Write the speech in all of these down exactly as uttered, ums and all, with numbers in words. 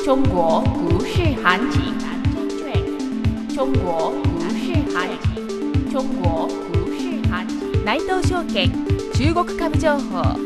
中国股市行情，中国股市行情，中国股市行情。内藤証券中国株情報。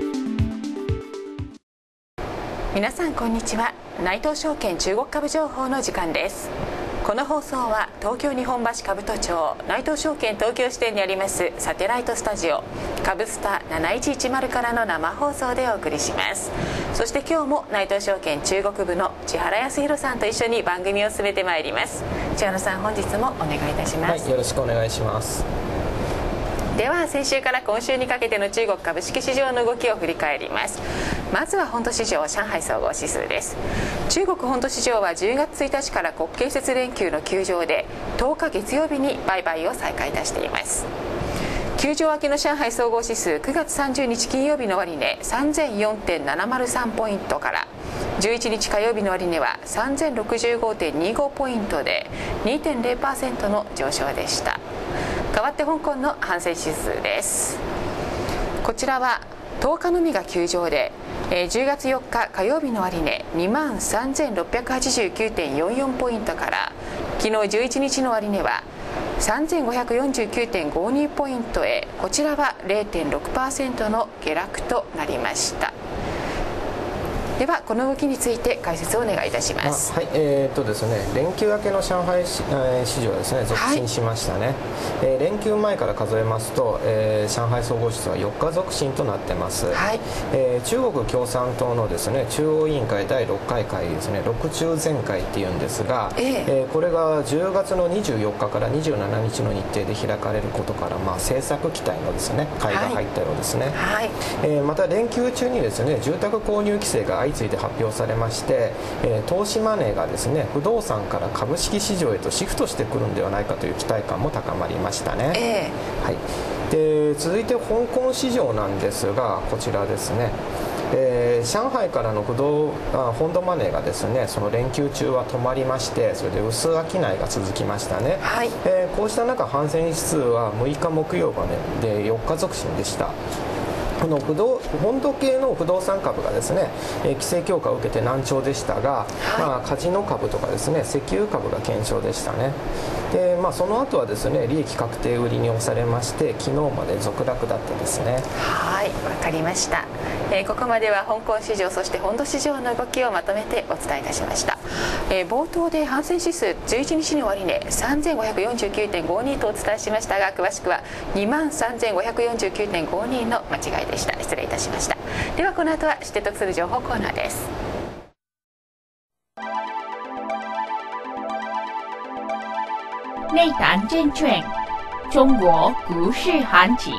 皆さんこんにちは。内藤証券中国株情報の時間です。この放送は東京日本橋兜町内藤証券東京支店にありますサテライトスタジオ株スタなないちいちまるからの生放送でお送りします。そして今日も内藤証券中国部の千原康弘さんと一緒に番組を進めてまいります。千原さん、本日もお願いいたします。 はい、よろしくお願いします。 では先週から今週にかけての中国株式市場の動きを振り返ります。まずは本土市場上海総合指数です。中国本土市場はじゅうがつついたちから国慶節連休の休場でとおか月曜日に売買を再開いたしています。休場明けの上海総合指数くがつさんじゅうにち金曜日の終値 さんぜんよんてんななまるさん ポイントからじゅういちにち火曜日の終値は さんぜんろくじゅうごてんにご ポイントで にてんぜろパーセント の上昇でした。代わって香港のハンセン指数です。こちらはとおかのみが休場でじゅうがつよっか火曜日の終値 にまんさんぜんろっぴゃくはちじゅうきゅうてんよんよん ポイントから昨日じゅういちにちの終値は さんぜんごひゃくよんじゅうきゅうてんごに ポイントへ、こちらは れいてんろくパーセント の下落となりました。ではこの動きについて解説をお願いいたします。 はい、えー、っとですね、連休明けの上海市場はですね続伸しましたね。はい、えー、連休前から数えますと、えー、上海総合指数はよっか続伸となってます。はい、えー、中国共産党のですね中央委員会だいろっかい会議ですね、六中全会っていうんですが、えーえー、これがじゅうがつのにじゅうよっかからにじゅうしちにちの日程で開かれることから、まあ、政策期待のですね会が入ったようですね。はい、えー、また連休中にですね住宅購入規制が相次いで発表されまして、えー、投資マネーがですね不動産から株式市場へとシフトしてくるんではないかという期待感も高まりましたね。えー、はい、で続いて香港市場なんですが、こちらですね、えー、上海からの不動あ本土マネーがですねその連休中は止まりまして、それで薄商いが続きましたね。はい、えー、こうした中ハンセン指数はむいか木曜日でよっか続伸でした。この不動本土系の不動産株がですね、えー、規制強化を受けて難聴でしたが、はい、まあ、カジノ株とかですね石油株が堅調でしたね。で、まあ、その後はですね利益確定売りに押されまして昨日まで続落だったですね。 はい、わかりました。えー、ここまでは香港市場そして本土市場の動きをまとめてお伝えいたしました。えー、冒頭でハンセン指数じゅういちにちの終値 さんぜんごひゃくよんじゅうきゅうてんごに とお伝えしましたが、詳しくは にまんさんぜんごひゃくよんじゅうきゅうてんごに の間違いでした。失礼いたしました。ではこの後は知って得する情報コーナーです。 内谈证券中国股市行情。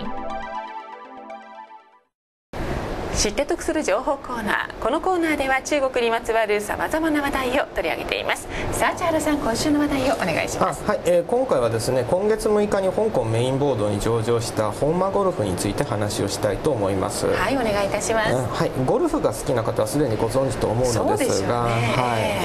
知って得する情報コーナー。このコーナーでは中国にまつわるさまざまな話題を取り上げています。さあ千原さん、今週の話題をお願いします。 はい、えー、今回はですね今月むいかに香港メインボードに上場した本間ゴルフについて話をしたいと思います。 はい、お願いいたします。 はい、ゴルフが好きな方はすでにご存知と思うのですが、はい、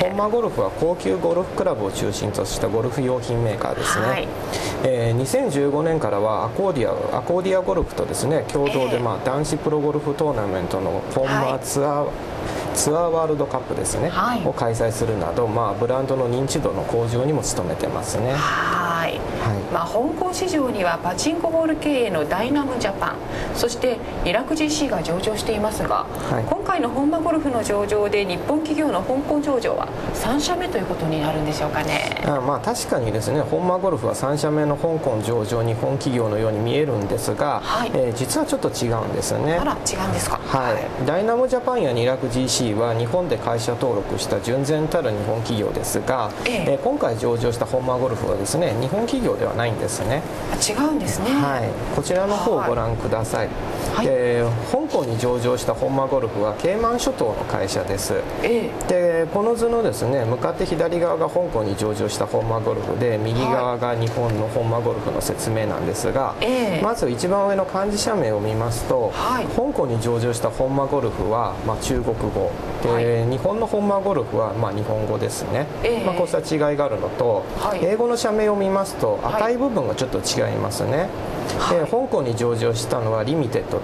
本間ゴルフは高級ゴルフクラブを中心としたゴルフ用品メーカーですね。はい、えー、にせんじゅうごねんからはアコーディアアコーディアゴルフとですね共同で、まあ、男子プロゴルフトーナメントの本間ツアー、はい、ツアーワールドカップですね、はい、を開催するなど、まあ、ブランドの認知度の向上にも努めてますね。 はい、はい、まあ、香港市場にはパチンコボール経営のダイナムジャパン、そしてリラク ジーシー が上場していますが、はい、今回の本間ゴルフの上場で日本企業の香港上場はさんしゃめということになるんでしょうかね。 あまあ確かにですね本間ゴルフはさんしゃめの香港上場日本企業のように見えるんですが、はい、えー、実はちょっと違うんですね。 あら、違うんですか。 はい、ダイナムジャパンやリラク ジーシー は日本で会社登録した純然たる日本企業ですが、えええー、今回上場した本間ゴルフはですね日本企業ではないんですね。 あ、違うんですね。 はい、こちらの方をご覧ください。はい、えー、香港に上場した本間ゴルフはケイマン諸島の会社です。ええ、でこの図のですね向かって左側が香港に上場した本間ゴルフで右側が日本の本間ゴルフの説明なんですが、ええ、まず一番上の漢字社名を見ますと、はい、香港に上場した本間ゴルフは、まあ、中国語で、はい、日本の本間ゴルフは、まあ、日本語ですね。ええ、まあ、こうした違いがあるのと、はい、英語の社名を見ますと赤い部分がちょっと違いますね。はい、で香港に上場したのはリミテッド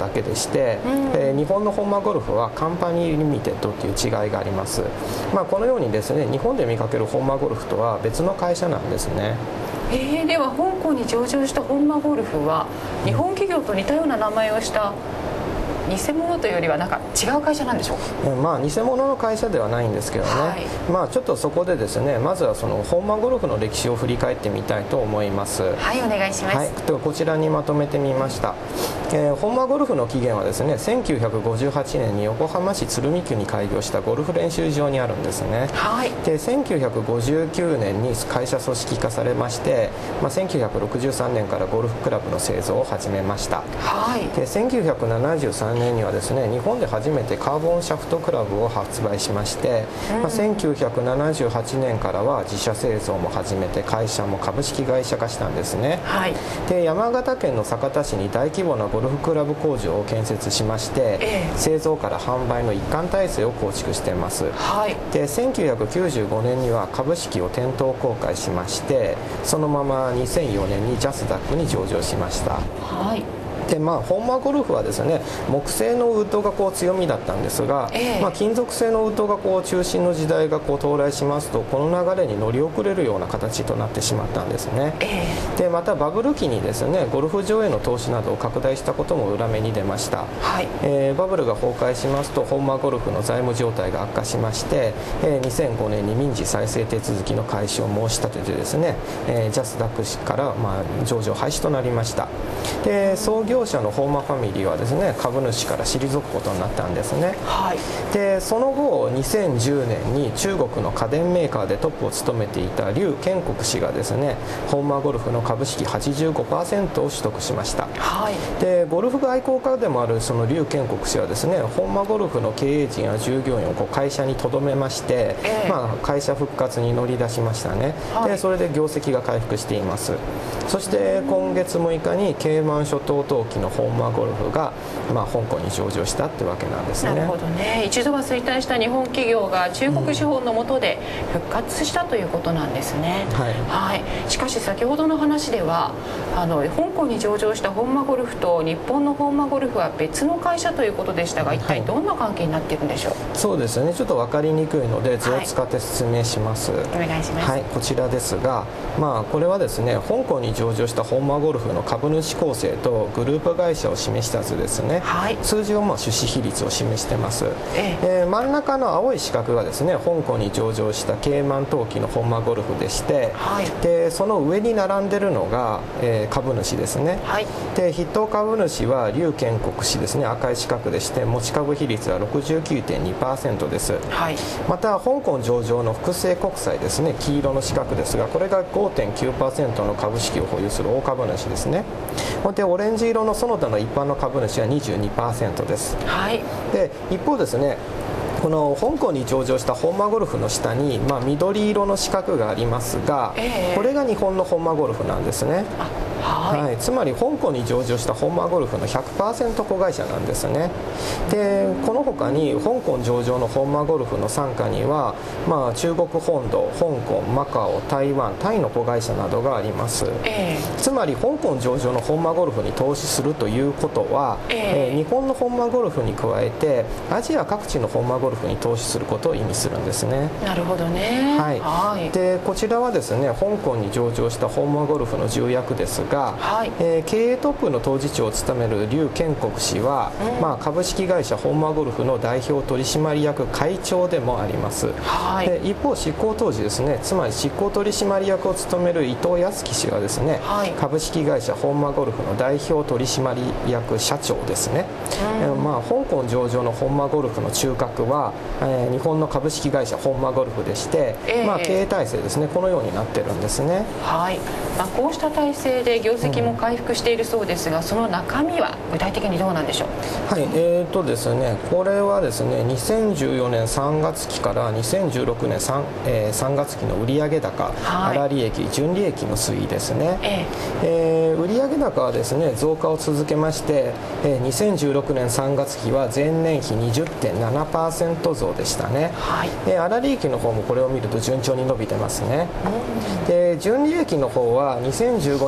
だけでして、うん、えー、日本の本間ゴルフはカンパニーリミテッドという違いがあります。まあ、このようにですね、日本で見かける本間ゴルフとは別の会社なんですね。 えー、では香港に上場した本間ゴルフは日本企業と似たような名前をした偽物というよりはなんか違う会社なんでしょうか。 まあ偽物の会社ではないんですけどね、はい、まあちょっとそこでですね、まずはその本間ゴルフの歴史を振り返ってみたいと思います。 はい、お願いします。はい、 ではこちらにまとめてみました。えー、本間ゴルフの起源はですね、せんきゅうひゃくごじゅうはちねんに横浜市鶴見区に開業したゴルフ練習場にあるんですね。はい、でせんきゅうひゃくごじゅうきゅうねんに会社組織化されまして、まあ、せんきゅうひゃくろくじゅうさんねんからゴルフクラブの製造を始めました。はい、でせんきゅうひゃくななじゅうさんねんにはですね、日本で初めてカーボンシャフトクラブを発売しまして、うん、まあ、せんきゅうひゃくななじゅうはちねんからは自社製造も始めて会社も株式会社化したんですね。はい、で山形県の酒田市に大規模なゴルフクラブ工場を建設しまして、えー、製造から販売の一貫体制を構築しています。はい、でせんきゅうひゃくきゅうじゅうごねんには株式を店頭公開しまして、そのままにせんよねんにジャスダックに上場しました。はい、でまあ、本間ゴルフはですね、木製のウッドがこう強みだったんですが、えーまあ、金属製のウッドがこう中心の時代がこう到来しますと、この流れに乗り遅れるような形となってしまったんですね。えー、でまたバブル期にですね、ゴルフ場への投資などを拡大したことも裏目に出ました。はい、えー、バブルが崩壊しますと本間ゴルフの財務状態が悪化しまして、えー、にせんごねんに民事再生手続きの開始を申し立ててですね、えー、ジャスダック氏からまあ上場廃止となりました。で創業業者の本間ファミリーはですね、株主から退くことになったんですね。はい、でその後にせんじゅうねんに中国の家電メーカーでトップを務めていた劉建国氏がですね、本間ゴルフの株式 はちじゅうごパーセント を取得しました。はい、でゴルフ愛好家でもあるその劉建国氏はですね、本間ゴルフの経営陣や従業員をこう会社に留めまして、えーまあ、会社復活に乗り出しましたね。はい、でそれで業績が回復しています。そして今月むいかにケイマン諸島登記の本間ゴルフが、まあ、香港に上場したってわけなんですね。 なるほどね。一度は衰退した日本企業が中国資本の下で復活したということなんですね。うん、はいはい、しかし先ほどの話ではあの香港に上場した本間ゴルフと日本の本間ゴルフは別の会社ということでしたが、一体どんな関係になっているんでしょう。はい、 そうですね、ちょっと分かりにくいので図を使って説明します。はい、 お願いします。 はい、こちらですが、まあ、これはですね、香港に上場した本間ゴルフの株主構成とグループ会社を示した図ですね。はい、数字をまあ出資比率を示してます。えええー、真ん中の青い四角がですね、香港に上場したケイマン登記の本間ゴルフでして、はい、でその上に並んでるのが、えー、株主ですね。はい、で筆頭株主は劉建国氏ですね、赤い四角でして持ち株比率は ろくじゅうきゅうてんにパーセント です。はい、また香港上場の複製国債ですね、黄色の四角ですが、これが ごてんきゅうパーセント の株式を保有する大株主ですね。でオレンジ色のその他の一般の株主は にじゅうにパーセント です。はい、で一方ですね、この香港に上場した本間ゴルフの下に、まあ、緑色の四角がありますが、えー、これが日本の本間ゴルフなんですね。はいはい、つまり香港に上場した本間ゴルフの ひゃくパーセント 子会社なんですね。でこの他に香港上場の本間ゴルフの傘下には、まあ、中国本土、香港、マカオ、台湾、タイの子会社などがあります。えー、つまり香港上場の本間ゴルフに投資するということは、えーえー、日本の本間ゴルフに加えてアジア各地の本間ゴルフに投資することを意味するんですね。 なるほどね。 はい、はい、でこちらはですね、香港に上場した本間ゴルフの重役ですが、はい、えー、経営トップの当事長を務める劉建国氏は、うん、まあ、株式会社本間ゴルフの代表取締役会長でもあります。はい、で一方執行当時ですね、つまり執行取締役を務める伊藤康樹氏はですね、はい、株式会社本間ゴルフの代表取締役社長ですね。うん、えー、まあ、香港上場の本間ゴルフの中核は、えー、日本の株式会社本間ゴルフでして、えーまあ、経営体制ですね、このようになってるんですね。 はい、まあ、こうした体制で業績も回復しているそうですが、うん、その中身は具体的にどうなんでしょう。 はい、えーとですね、これはですね、にせんじゅうよねんさんがつきからにせんじゅうろくねん 3,、えー、さんがつきの売上高、はい、粗利益、純利益の推移ですね。えーえー、売上高はですね、増加を続けまして、えー、にせんじゅうろくねんさんがつきは前年比 にじゅってんななパーセント 増でしたね。はい、えー、粗利益の方もこれを見ると順調に伸びてますね。うん、で純利益の方はにせんじゅうごねんさん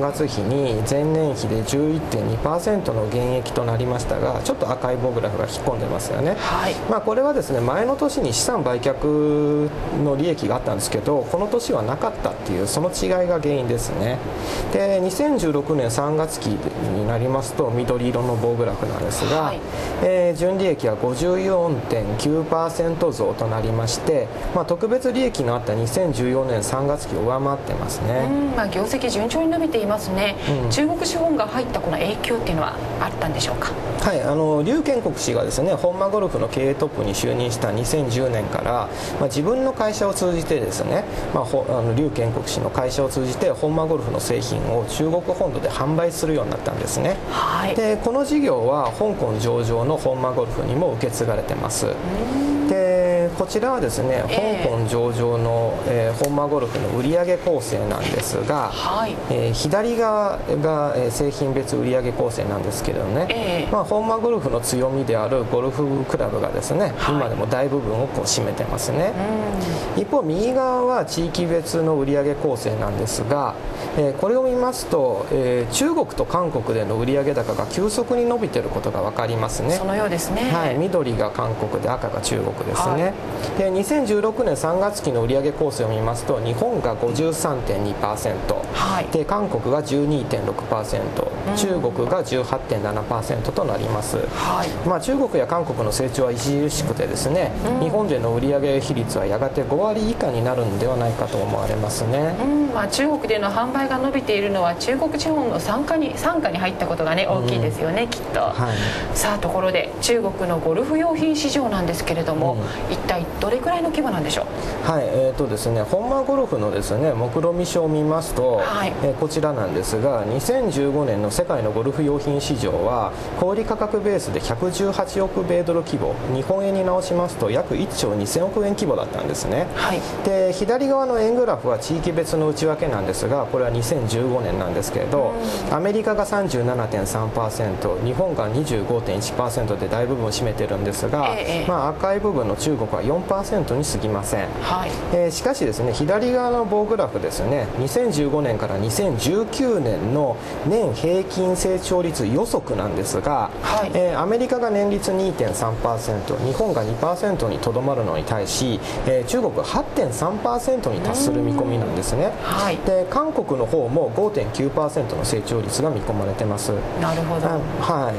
んがつ比に前年比で じゅういってんにパーセント の減益となりましたが、ちょっと赤い棒グラフが引っ込んでますよね。はい、まあこれはですね、前の年に資産売却の利益があったんですけど、この年はなかったっていう、その違いが原因ですね。でにせんじゅうろくねんさんがつ期になりますと緑色の棒グラフなんですが、はい、えー、純利益は ごじゅうよんてんきゅうパーセント 増となりまして、まあ、特別利益のあったにせんじゅうよねんさんがつ期を上回ってますね。 うん、まあ、業績順調に伸びていますね。うん、中国資本が入ったこの影響っていうのはあったんでしょうか。 はい、あの劉建国氏がですね、本間ゴルフの経営トップに就任したにせんじゅうねんから、まあ、自分の会社を通じてですね、まあ、あの劉建国氏の会社を通じて本間ゴルフの製品を中国本土で販売するようになったんですね。はい、でこの事業は香港上場の本間ゴルフにも受け継がれてます。でこちらはですね、香港上場の、えー、本間ゴルフの売上構成なんですが、はい、えー、左側が、えー、製品別売上構成なんですけれどね、えーまあ、本間ゴルフの強みであるゴルフクラブがですね、はい、今でも大部分をこう占めてますね。一方右側は地域別の売上構成なんですが、えー、これを見ますと、えー、中国と韓国での売上高が急速に伸びていることが分かりますね。 そのようですね。 はい、緑が韓国で赤が中国ですね。はい、でにせんじゅうろくねんさんがつ期の売上構成を見ますと、日本が ごじゅうさんてんにパーセント、はい、で韓国が じゅうにてんろくパーセント、うん、中国が じゅうはちてんななパーセント となります。はい、まあ、中国や韓国の成長は著しくてですね、うん、日本での売上比率はやがてごわり以下になるのではないかと思われますね。 うん、まあ、中国での販売が伸びているのは中国資本の傘下に傘下に入ったことがね、大きいですよね、うん、きっと。はい、さあところで中国のゴルフ用品市場なんですけれども、うん、一体どれくらいの規模なんでしょう。 はい、えーとですね、本間ゴルフのですね目論見書を見ますと、はい、えー、こちらなんですが、にせんじゅうごねんの世界のゴルフ用品市場は小売価格ベースでひゃくじゅうはちおく米ドル規模、日本円に直しますと約いっちょうにせんおくえん規模だったんですね。はい、で左側の円グラフは地域別の内訳なんですが、これはにせんじゅうごねんなんですけれど、アメリカが さんじゅうななてんさんパーセント、日本が にじゅうごてんいちパーセント で大部分を占めてるんですが、ええ、まあ、赤い部分の中国は よんパーセント に過ぎません。はい、えー、しかしですね、左側の棒グラフですね、にせんじゅうごねんからにせんじゅうきゅうねんの年平均成長率予測なんですが、はい、えー、アメリカが年率 にてんさんパーセント、日本が にパーセント にとどまるのに対し、えー、中国は はってんさんパーセント に達する見込みなんですね。はい、で韓国の方も ごてんきゅうパーセント の成長率が見込まれてます。 なるほど。 はい、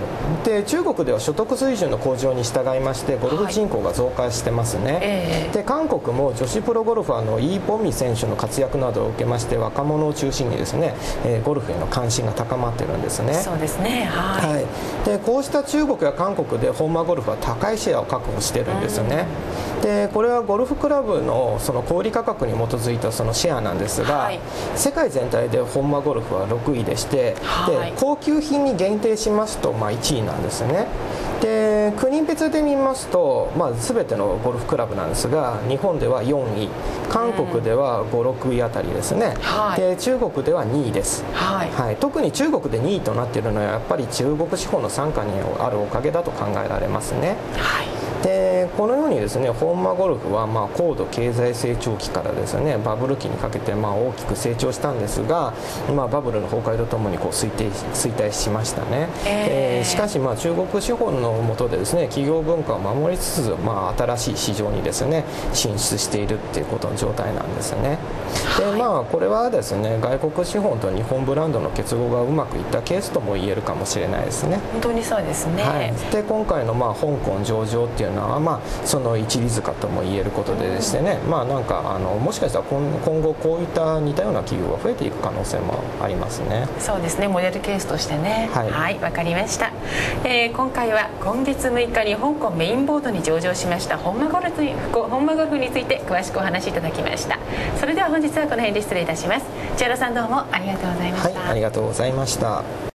で中国では所得水準の向上に従いましてゴルフ人口が増加してますね。はい、えー、で韓国も女子プロゴルファーのイ・ボミ選手の活躍などを受けまして、若者を中心にですね、えー、ゴルフへの関心が高まってるんですね。 そうですね。はい、はい、 でこうした中国や韓国で本間ゴルフは高いシェアを確保してるんですよね。でこれはゴルフクラブのその小売価格に基づいたそのシェアなんですが、はい、世界全体で本間ゴルフはろくいでして、はい、で高級品に限定しますと、まあ、いちいなんですね。で国別で見ますと、まあ、全てのゴルフクラブなんですが、日本ではよんい、韓国ではご、ろくいあたりですね。はい、で中国ではにいです。はいはい、特に中国でにいとなっているのはやっぱり中国資本の傘下にあるおかげだと考えられますね。はい、でこのようにですね、本間ゴルフはまあ高度経済成長期からですねバブル期にかけてまあ大きく成長したんですが、まあ、バブルの崩壊とともにこう衰退衰退しましたね。えーえー、しかしまあ中国資本の下でですね企業文化を守りつつ、まあ、新しい市場にですね進出しているっていうことの状態なんですね。でまあこれはですね外国資本と日本ブランドの結合がうまくいったケースとも言えるかもしれないですね。 本当にそうですね。はい、 で今回のまあ香港上場っていうのはまあその一里塚とも言えることででしてね、うん、まあなんかあのもしかしたら今今後こういった似たような企業が増えていく可能性もありますね。 そうですね、モデルケースとしてね。はい、はい、わかりました。えー、今回は今月むいかに香港メインボードに上場しました本間ゴルフに本間ゴルフについて詳しくお話しいただきました。それでは本日はこの辺で失礼いたします。千原さんどうもありがとうございました。 はい、ありがとうございました。